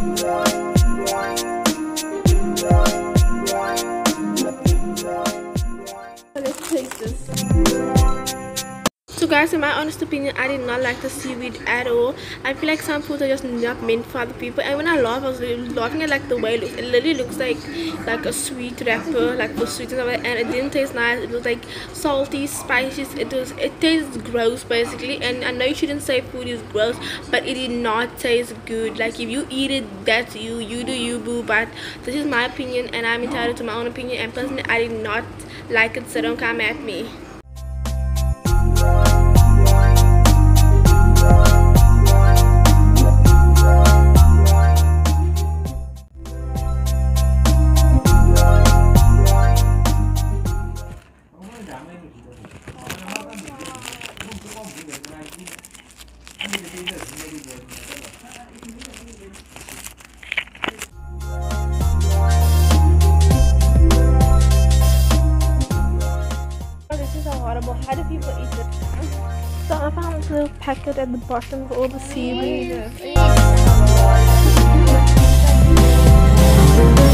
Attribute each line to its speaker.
Speaker 1: Let's taste this. So guys, in my honest opinion, I did not like the seaweed at all. I feel like some foods are just not meant for other people. And when I laugh, I was laughing at like the way it looks. It literally looks like a sweet wrapper, like for sweet and stuff, and it didn't taste nice. It was like salty, spicy. It tastes gross basically. And I know you shouldn't say food is gross, but it did not taste good. Like if you eat it, that's you. You do you, boo. But this is my opinion, and I'm entitled to my own opinion. And personally, I did not like it, so don't come at me. Horrible. How do people eat it? So I found this little packet at the bottom of all the seaweed.